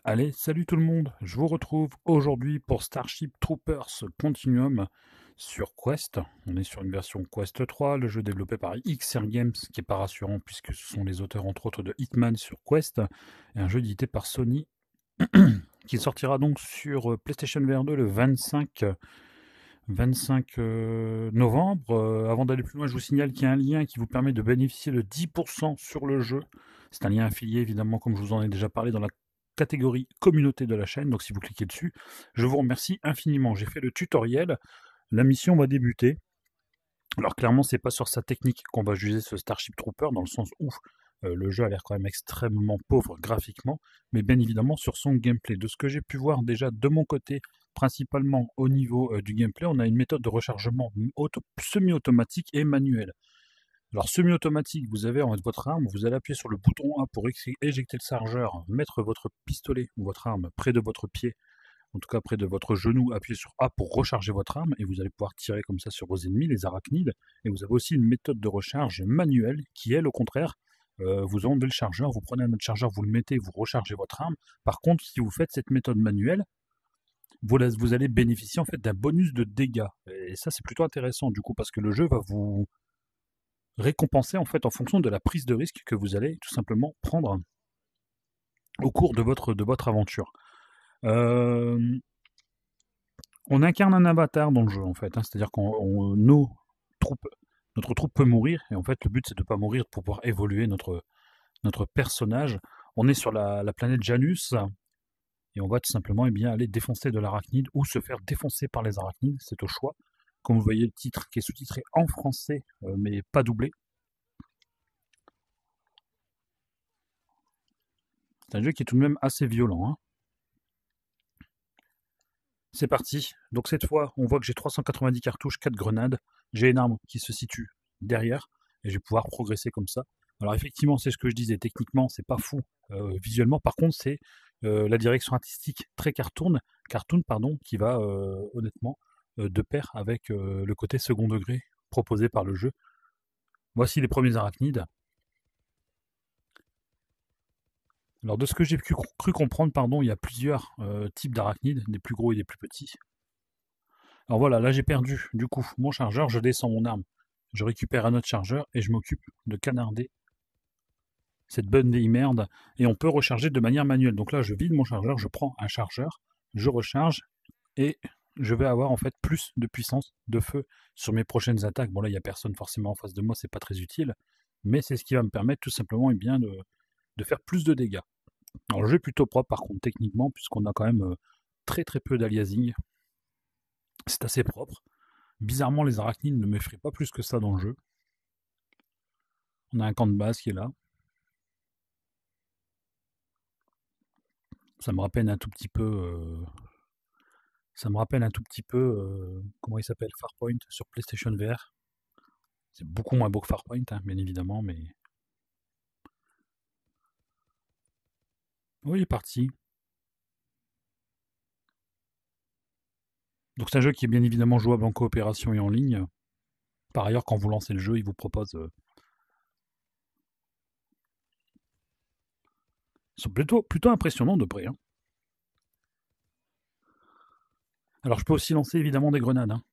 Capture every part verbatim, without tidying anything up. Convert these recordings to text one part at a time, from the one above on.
Allez, salut tout le monde, je vous retrouve aujourd'hui pour Starship Troopers Continuum sur Quest. On est sur une version Quest trois, le jeu développé par X R Games, qui est pas rassurant puisque ce sont les auteurs entre autres de Hitman sur Quest, et un jeu édité par Sony qui sortira donc sur euh, PlayStation V R deux le vingt-cinq, vingt-cinq euh, novembre. Euh, avant d'aller plus loin, je vous signale qu'il y a un lien qui vous permet de bénéficier de dix pour cent sur le jeu. C'est un lien affilié évidemment, comme je vous en ai déjà parlé dans la catégorie communauté de la chaîne, donc si vous cliquez dessus, je vous remercie infiniment. J'ai fait le tutoriel, la mission va débuter. Alors clairement, c'est pas sur sa technique qu'on va juger ce Starship Trooper, dans le sens où euh, le jeu a l'air quand même extrêmement pauvre graphiquement, mais bien évidemment sur son gameplay. De ce que j'ai pu voir déjà de mon côté, principalement au niveau euh, du gameplay, on a une méthode de rechargement auto semi-automatique et manuelle. Alors semi-automatique, vous avez en fait votre arme, vous allez appuyer sur le bouton A pour éjecter le chargeur, mettre votre pistolet ou votre arme près de votre pied, en tout cas près de votre genou, appuyez sur A pour recharger votre arme et vous allez pouvoir tirer comme ça sur vos ennemis, les arachnides. Et vous avez aussi une méthode de recharge manuelle qui, elle, au contraire, euh, vous enlevez le chargeur, vous prenez un autre chargeur, vous le mettez, vous rechargez votre arme. Par contre, si vous faites cette méthode manuelle, vous, vous allez bénéficier en fait d'un bonus de dégâts. Et ça, c'est plutôt intéressant du coup parce que le jeu va vous récompenser en fait en fonction de la prise de risque que vous allez tout simplement prendre au cours de votre, de votre aventure. Euh, on incarne un avatar dans le jeu en fait, hein, c'est-à-dire qu'on nos troupes, notre troupe peut mourir et en fait le but c'est de ne pas mourir pour pouvoir évoluer notre, notre personnage. On est sur la, la planète Janus et on va tout simplement eh bien, aller défoncer de l'arachnide ou se faire défoncer par les arachnides, c'est au choix. Comme vous voyez le titre qui est sous-titré en français euh, mais pas doublé. C'est un jeu qui est tout de même assez violent. Hein. C'est parti. Donc cette fois, on voit que j'ai trois cent quatre-vingt-dix cartouches, quatre grenades. J'ai une arme qui se situe derrière et je vais pouvoir progresser comme ça. Alors effectivement, c'est ce que je disais. Techniquement, c'est pas fou euh, visuellement. Par contre, c'est euh, la direction artistique très cartoon, cartoon pardon, qui va euh, honnêtement euh, de pair avec euh, le côté second degré proposé par le jeu. Voici les premiers arachnides. Alors de ce que j'ai cru, cru comprendre, pardon, il y a plusieurs euh, types d'arachnides, des plus gros et des plus petits. Alors voilà, là j'ai perdu du coup mon chargeur, je descends mon arme, je récupère un autre chargeur et je m'occupe de canarder cette bonne vieille merde et on peut recharger de manière manuelle. Donc là je vide mon chargeur, je prends un chargeur, je recharge et je vais avoir en fait plus de puissance de feu sur mes prochaines attaques. Bon là il n'y a personne forcément en face de moi, c'est pas très utile, mais c'est ce qui va me permettre tout simplement eh bien, de, de faire plus de dégâts. Alors le jeu est plutôt propre par contre techniquement puisqu'on a quand même euh, très très peu d'aliasing, c'est assez propre. Bizarrement, les arachnides ne m'effraient pas plus que ça dans le jeu. On a un camp de base qui est là. Ça me rappelle un tout petit peu. Euh, ça me rappelle un tout petit peu. Euh, comment il s'appelle Farpoint sur PlayStation V R. C'est beaucoup moins beau que Farpoint, hein, bien évidemment, mais. Oui, il est parti. Donc c'est un jeu qui est bien évidemment jouable en coopération et en ligne. Par ailleurs, quand vous lancez le jeu, il vous propose. Euh, ils sont plutôt, plutôt impressionnants de près. Hein. Alors je peux aussi lancer évidemment des grenades. Hein.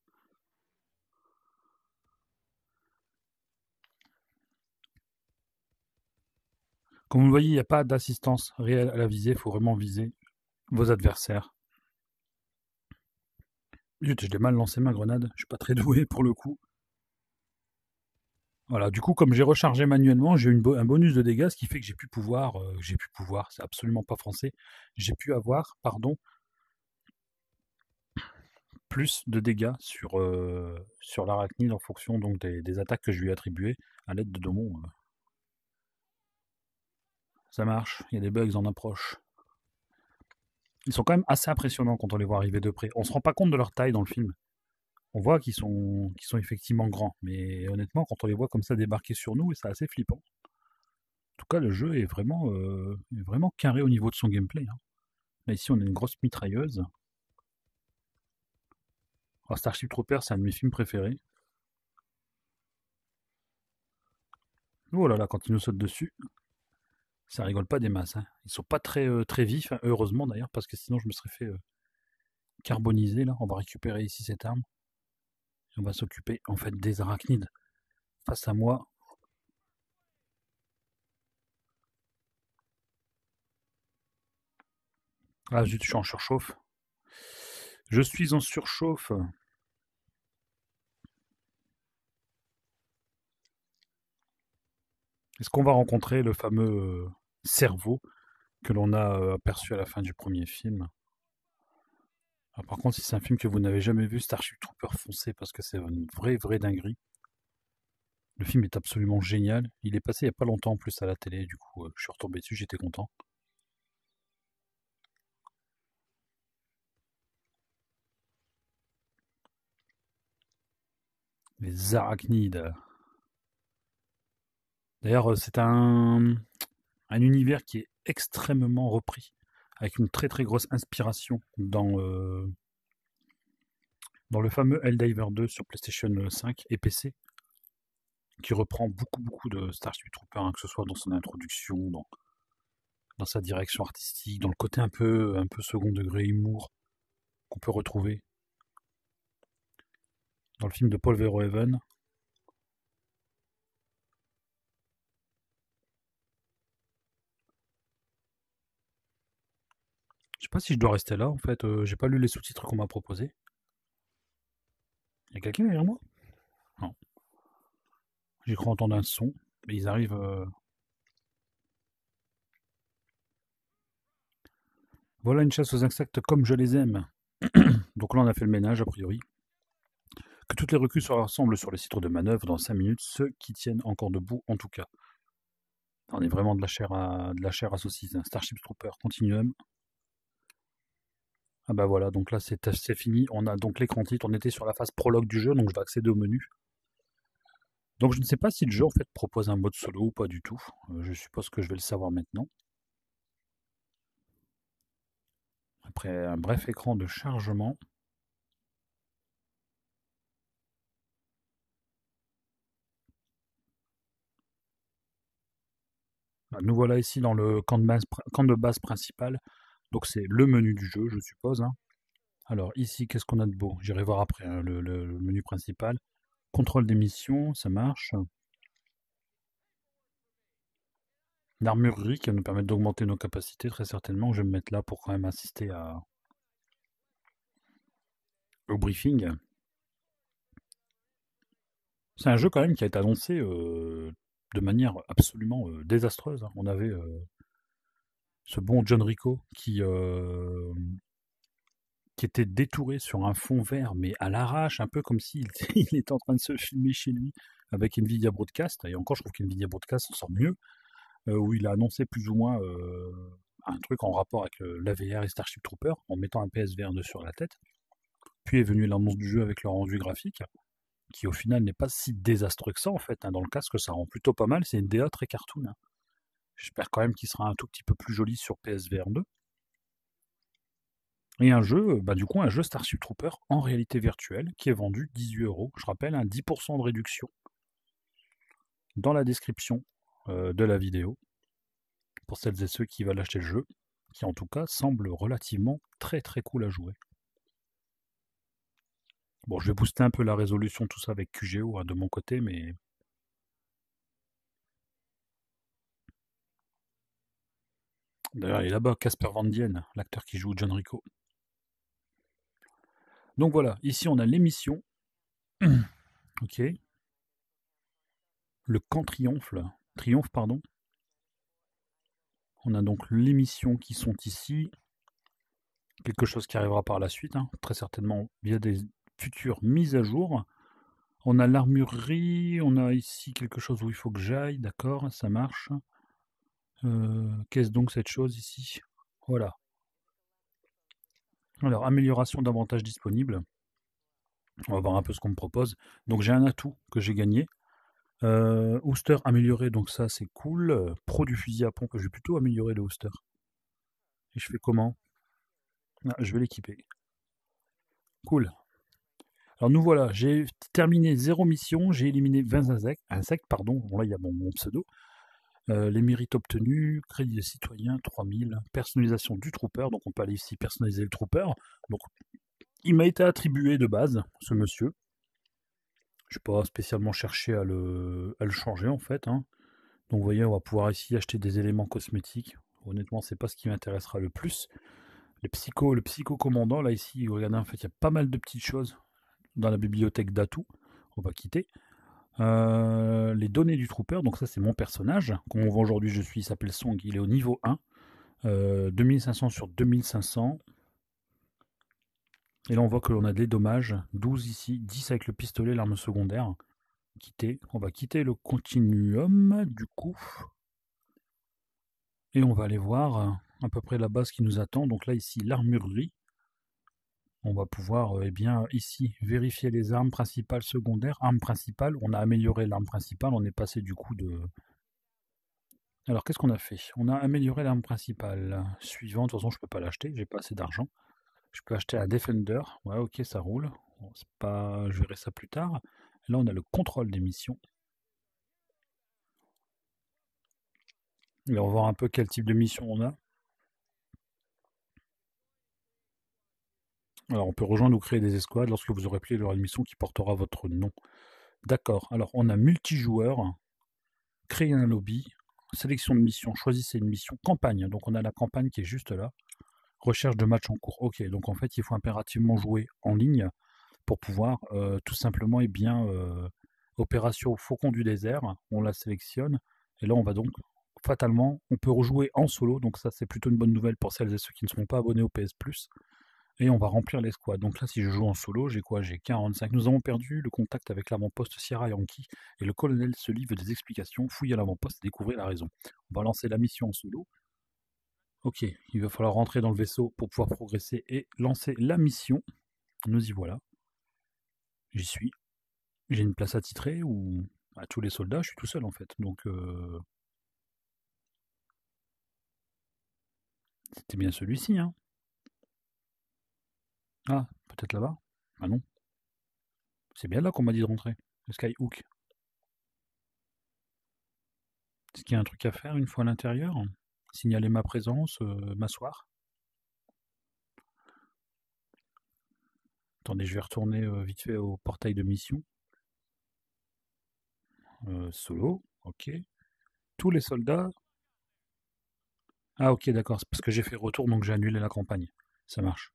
Comme vous le voyez, il n'y a pas d'assistance réelle à la visée. Il faut vraiment viser vos adversaires. Zut, je l'ai mal lancé ma grenade. Je suis pas très doué pour le coup. Voilà, du coup, comme j'ai rechargé manuellement, j'ai eu une bo- un bonus de dégâts, ce qui fait que j'ai pu pouvoir, euh, j'ai pu pouvoir, c'est absolument pas français, j'ai pu avoir, pardon, plus de dégâts sur, euh, sur l'arachnide en fonction donc des, des attaques que je lui ai attribuées à l'aide de Domon. euh. Ça marche, il y a des bugs en approche. Ils sont quand même assez impressionnants quand on les voit arriver de près. On se rend pas compte de leur taille dans le film. On voit qu'ils sont, qu'ils sont effectivement grands, mais honnêtement, quand on les voit comme ça débarquer sur nous, c'est assez flippant. En tout cas, le jeu est vraiment, euh, est vraiment carré au niveau de son gameplay. Hein. Là, ici, on a une grosse mitrailleuse. Alors, Starship Troopers, c'est un de mes films préférés. Oh là là, quand il nous saute dessus, Ça rigole pas des masses, hein. Ils sont pas très, euh, très vifs, hein, heureusement d'ailleurs, parce que sinon je me serais fait euh, carboniser là. On va récupérer ici cette arme. Et on va s'occuper en fait des arachnides. Face à moi. Ah zut, je suis en surchauffe. Je suis en surchauffe. Est-ce qu'on va rencontrer le fameux euh, cerveau que l'on a euh, aperçu à la fin du premier film? Ah, par contre, si c'est un film que vous n'avez jamais vu, Starship Troopers, foncez parce que c'est une vraie, vraie dinguerie. Le film est absolument génial. Il est passé il n'y a pas longtemps en plus à la télé, du coup, euh, je suis retombé dessus, j'étais content. Les arachnides. D'ailleurs, euh, c'est un, un univers qui est extrêmement repris, avec une très très grosse inspiration dans, euh, dans le fameux Helldiver deux sur PlayStation cinq et P C, qui reprend beaucoup beaucoup de Starship Troopers, hein, que ce soit dans son introduction, dans, dans sa direction artistique, dans le côté un peu, un peu second degré humour qu'on peut retrouver dans le film de Paul Verhoeven. Je sais pas si je dois rester là, en fait, euh, j'ai pas lu les sous-titres qu'on m'a proposés. Il y a quelqu'un derrière moi? Non. J'ai cru entendre un son, mais ils arrivent. euh, Voilà une chasse aux insectes comme je les aime. Donc là, on a fait le ménage, a priori. Que toutes les recrues se rassemblent sur le site de manœuvre dans cinq minutes, ceux qui tiennent encore debout en tout cas. On est vraiment de la chair à, de la chair à saucisse. Hein. Starship Trooper Continuum. Ah bah voilà, donc là c'est c'est fini. On a donc l'écran titre. On était sur la phase prologue du jeu, donc je vais accéder au menu. Donc je ne sais pas si le jeu en fait propose un mode solo ou pas du tout. Euh, je suppose que je vais le savoir maintenant. Après un bref écran de chargement. Bah, nous voilà ici dans le camp de base, camp de base principal. Donc c'est le menu du jeu, je suppose. Hein. Alors ici, qu'est-ce qu'on a de beau? J'irai voir après hein, le, le- le menu principal. Contrôle des missions, ça marche. L'armurerie qui va nous permettre d'augmenter nos capacités, très certainement. Je vais me mettre là pour quand même assister à, au briefing. C'est un jeu quand même qui a été annoncé euh, de manière absolument euh, désastreuse. Hein. On avait euh, ce bon John Rico qui, euh, qui était détouré sur un fond vert, mais à l'arrache, un peu comme s'il il était en train de se filmer chez lui avec Nvidia Broadcast. Et encore, je trouve qu'Nvidia Broadcast s'en sort mieux, euh, où il a annoncé plus ou moins euh, un truc en rapport avec l'A V R et Starship Trooper, en mettant un P S V R deux sur la tête. Puis est venue l'annonce du jeu avec le rendu graphique, qui au final n'est pas si désastreux que ça en fait. Hein. Dans le casque, ça rend plutôt pas mal. C'est une D A très cartoon. Hein. J'espère quand même qu'il sera un tout petit peu plus joli sur P S V R deux. Et un jeu, bah du coup, un jeu Starship Trooper en réalité virtuelle qui est vendu dix-huit euros. Je rappelle, un dix pour cent de réduction dans la description euh, de la vidéo pour celles et ceux qui veulent acheter le jeu, qui en tout cas semble relativement très très cool à jouer. Bon, je vais booster un peu la résolution, tout ça avec Q G O hein, de mon côté, mais d'ailleurs il est là-bas, Casper Van Dien, l'acteur qui joue John Rico. Donc voilà, ici on a l'émission. Ok. Le camp triomphe, triomphe pardon. On a donc les missions qui sont ici. Quelque chose qui arrivera par la suite, hein, très certainement via des futures mises à jour. On a l'armurerie, on a ici quelque chose où il faut que j'aille, d'accord, ça marche. Euh, Qu'est-ce donc cette chose ici? Voilà. Alors, amélioration d'avantages disponibles. On va voir un peu ce qu'on me propose. Donc j'ai un atout que j'ai gagné. Euh, Hooster amélioré, donc ça c'est cool. Pro du fusil à pompe, je vais plutôt améliorer le Hooster. Et je fais comment? Ah, je vais l'équiper. Cool. Alors nous voilà, j'ai terminé zéro mission, j'ai éliminé vingt insectes, insectes pardon. Bon là il y a mon, mon pseudo. Euh, les mérites obtenus, crédit des citoyens, trois mille. Personnalisation du trooper, donc on peut aller ici personnaliser le trooper. Donc il m'a été attribué de base, ce monsieur. Je n'ai pas spécialement cherché à le, à le changer en fait, hein. Donc vous voyez, on va pouvoir ici acheter des éléments cosmétiques. Honnêtement, c'est pas ce qui m'intéressera le plus. Les psycho, le psycho-commandant, là ici, regardez, en fait, il y a pas mal de petites choses dans la bibliothèque d'atouts. On va quitter. Euh, les données du trooper, donc ça c'est mon personnage. Comme on voit aujourd'hui, je suis, il s'appelle Song, il est au niveau un. Euh, deux mille cinq cents sur deux mille cinq cents. Et là on voit que l'on a des dommages. douze ici, dix avec le pistolet, l'arme secondaire. Quitter. On va quitter le continuum, du coup. Et on va aller voir à peu près la base qui nous attend. Donc là ici, l'armurerie. On va pouvoir, euh, eh bien, ici, vérifier les armes principales, secondaires. Arme principale, on a amélioré l'arme principale, on est passé du coup de... Alors, qu'est-ce qu'on a fait? On a amélioré l'arme principale. Suivant, de toute façon, je peux pas l'acheter, j'ai pas assez d'argent. Je peux acheter un Defender. Ouais, ok, ça roule. Bon, c'est pas... Je verrai ça plus tard. Là, on a le contrôle des missions. Et on va voir un peu quel type de mission on a. Alors, on peut rejoindre ou créer des escouades lorsque vous aurez plié leur mission qui portera votre nom. D'accord. Alors, on a multijoueur. Créer un lobby. Sélection de mission. Choisissez une mission. Campagne. Donc, on a la campagne qui est juste là. Recherche de match en cours. Ok, donc en fait, il faut impérativement jouer en ligne pour pouvoir euh, tout simplement, eh bien, euh, opération Faucon du désert, on la sélectionne, et là on va donc, fatalement, on peut rejouer en solo, donc ça c'est plutôt une bonne nouvelle pour celles et ceux qui ne sont pas abonnés au P S Plus, et on va remplir les squads. Donc là, si je joue en solo, j'ai quoi? J'ai quarante-cinq. Nous avons perdu le contact avec l'avant-poste Sierra Yankee, et le colonel se livre des explications, fouille à l'avant-poste et découvrir la raison. On va lancer la mission en solo. Ok, il va falloir rentrer dans le vaisseau pour pouvoir progresser et lancer la mission. Nous y voilà. J'y suis. J'ai une place attitrée ou à tous les soldats, je suis tout seul en fait. Donc euh, c'était bien celui-ci, hein. Ah, peut-être là-bas? Ah non. C'est bien là qu'on m'a dit de rentrer. Le Skyhook. Est-ce qu'il y a un truc à faire une fois à l'intérieur? Signaler ma présence, euh, m'asseoir. Attendez, je vais retourner euh, vite fait au portail de mission. Euh, solo, ok. Tous les soldats. Ah ok, d'accord, c'est parce que j'ai fait retour, donc j'ai annulé la campagne. Ça marche.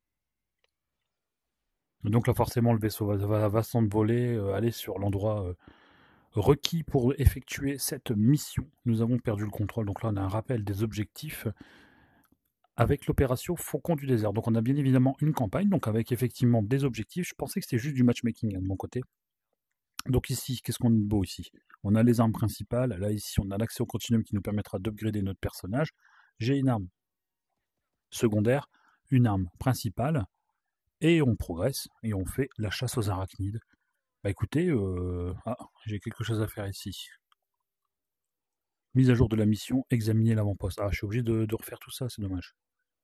Donc là, forcément, le vaisseau va, va, va s'envoler, euh, aller sur l'endroit euh, requis pour effectuer cette mission. Nous avons perdu le contrôle, donc là, on a un rappel des objectifs avec l'opération Faucon du désert. Donc on a bien évidemment une campagne, donc avec effectivement des objectifs. Je pensais que c'était juste du matchmaking hein, de mon côté. Donc ici, qu'est-ce qu'on a de beau ici? On a les armes principales. Là, ici, on a l'accès au continuum qui nous permettra d'upgrader notre personnage. J'ai une arme secondaire, une arme principale, et on progresse, et on fait la chasse aux arachnides. Bah écoutez, euh... ah, j'ai quelque chose à faire ici. Mise à jour de la mission, examiner l'avant-poste. Ah, je suis obligé de, de refaire tout ça, c'est dommage.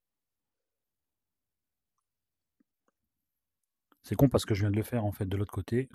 C'est con parce que je viens de le faire en fait de l'autre côté.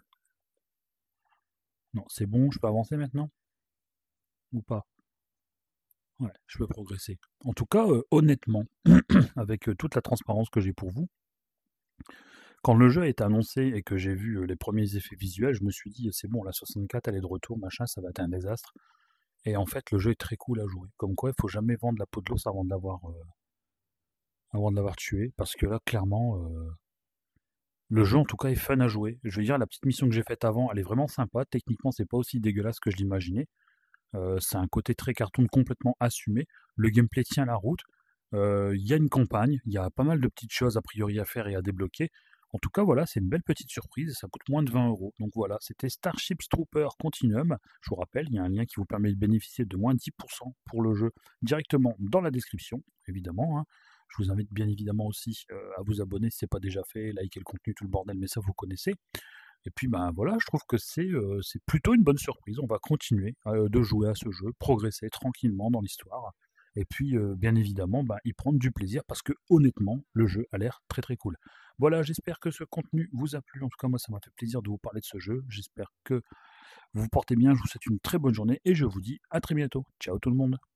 Non, c'est bon, je peux avancer maintenant? Ou pas? Ouais, je peux progresser. En tout cas, euh, honnêtement, avec euh, toute la transparence que j'ai pour vous, quand le jeu a été annoncé et que j'ai vu euh, les premiers effets visuels, je me suis dit, c'est bon, la soixante-quatre, elle est de retour, machin, ça va être un désastre. Et en fait, le jeu est très cool à jouer. Comme quoi, il faut jamais vendre la peau de l'os avant de l'avoir euh, avant de l'avoir tué, parce que là, clairement, euh, le jeu en tout cas est fun à jouer. Je veux dire, la petite mission que j'ai faite avant, elle est vraiment sympa. Techniquement, c'est pas aussi dégueulasse que je l'imaginais. Euh, c'est un côté très cartoon complètement assumé. Le gameplay tient la route. Euh, Il y a une campagne, il y a pas mal de petites choses a priori à faire et à débloquer. En tout cas, voilà, c'est une belle petite surprise et ça coûte moins de vingt euros. Donc voilà, c'était Starship Troopers Continuum. Je vous rappelle, il y a un lien qui vous permet de bénéficier de moins dix pour cent pour le jeu directement dans la description, évidemment, hein. Je vous invite bien évidemment aussi euh, à vous abonner si ce n'est pas déjà fait, liker le contenu, tout le bordel, mais ça vous connaissez. Et puis ben voilà, je trouve que c'est euh, c'est plutôt une bonne surprise. On va continuer euh, de jouer à ce jeu, progresser tranquillement dans l'histoire. Et puis euh, bien évidemment, ben, y prendre du plaisir parce que honnêtement, le jeu a l'air très très cool. Voilà, j'espère que ce contenu vous a plu. En tout cas, moi, ça m'a fait plaisir de vous parler de ce jeu. J'espère que Vous vous portez bien, je vous souhaite une très bonne journée et je vous dis à très bientôt. Ciao tout le monde.